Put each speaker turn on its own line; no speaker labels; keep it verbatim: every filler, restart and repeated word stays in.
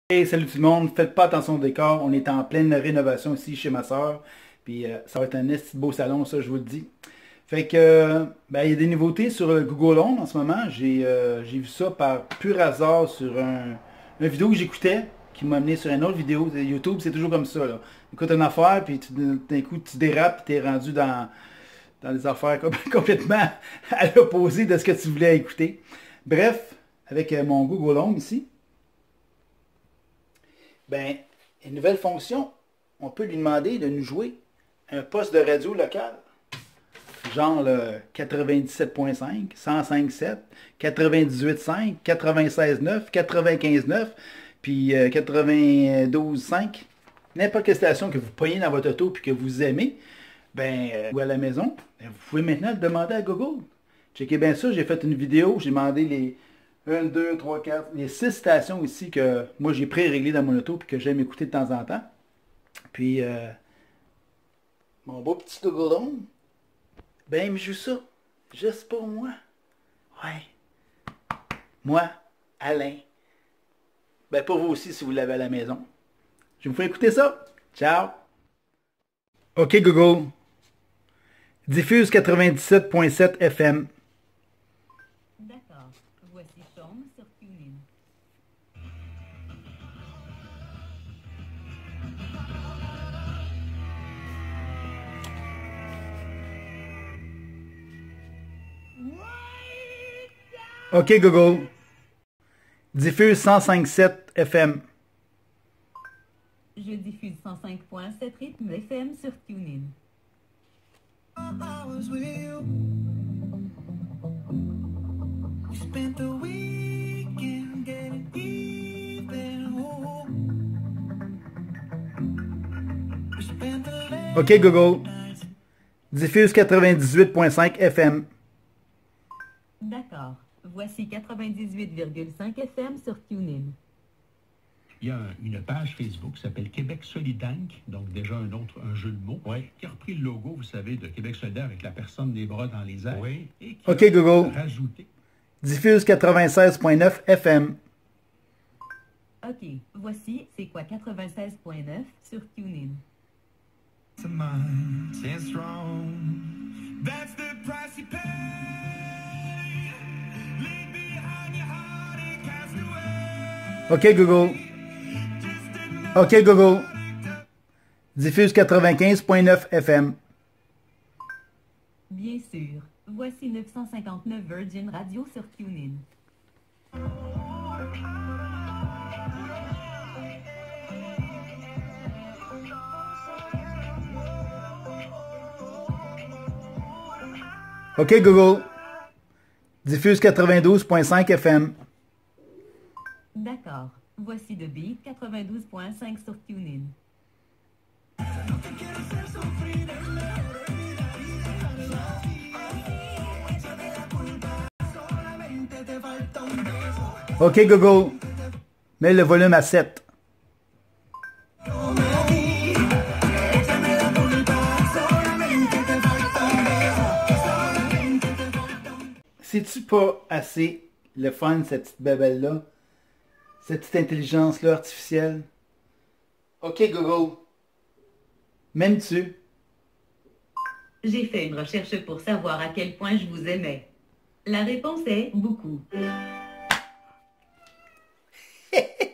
Hey, salut tout le monde, faites pas attention au décor, on est en pleine rénovation ici chez ma soeur, puis euh, ça va être un esti de beau salon, ça je vous le dis. Fait que, euh, ben, il y a des nouveautés sur le Google Home en ce moment, j'ai euh, j'ai vu ça par pur hasard sur un, une vidéo que j'écoutais, qui m'a amené sur une autre vidéo. YouTube, c'est toujours comme ça, là. Écoute une affaire, puis tu- d'un coup tu dérapes, puis t'es rendu dans, dans des affaires com- complètement à l'opposé de ce que tu voulais écouter. Bref, avec euh, mon Google Home ici, ben, une nouvelle fonction, on peut lui demander de nous jouer un poste de radio local, genre le quatre-vingt-dix-sept point cinq, cent cinq point sept, quatre-vingt-dix-huit point cinq, quatre-vingt-seize point neuf, quatre-vingt-quinze point neuf, puis euh, quatre-vingt-douze point cinq. N'importe quelle station que vous pognez dans votre auto puis que vous aimez, ben, euh, ou à la maison, ben, vous pouvez maintenant le demander à Google. Checkez bien ça, j'ai fait une vidéo, j'ai demandé les un, deux, trois, quatre, les six stations ici que moi j'ai pré-réglées dans mon auto puis que j'aime écouter de temps en temps. Puis, euh, mon beau petit Google Home, ben il me joue ça, juste pour moi. Ouais, moi, Alain. Ben pour vous aussi si vous l'avez à la maison. Je vous fais écouter ça. Ciao. OK Google, diffuse quatre-vingt-dix-sept point sept F M.
D'accord. Voici Chambre sur TuneIn.
OK Google, diffuse cent cinq point sept F M.
Je diffuse cent cinq point sept rythme F M sur TuneIn.
OK Google, diffuse quatre-vingt-dix-huit point cinq F M.
D'accord. Voici quatre-vingt-dix-huit virgule cinq F M sur TuneIn.
Il y a un- une page Facebook qui s'appelle Québec Solidank, donc déjà un autre un jeu de mots,
Oui.
qui a repris le logo, vous savez, de Québec solidaire avec la personne des bras dans les airs.
Oui.
Et qui
OK,
a
Google.
rajouté.
Diffuse quatre-vingt-seize point neuf F M.
Ok. Voici C'est quoi quatre-vingt-seize point neuf sur TuneIn.
OK Google. OK Google. Diffuse quatre-vingt-quinze point neuf F M.
Bien sûr. Voici neuf cent cinquante-neuf Virgin Radio sur TuneIn.
OK Google. Diffuse quatre-vingt-douze point cinq F M.
D'accord. Voici The Beat quatre-vingt-douze point cinq sur TuneIn.
OK Google. Mets le volume à sept. C'est-tu pas assez le fun, cette petite babelle-là? Cette petite intelligence-là artificielle? OK Google. M'aimes-tu?
J'ai fait une recherche pour savoir à quel point je vous aimais. La réponse est beaucoup.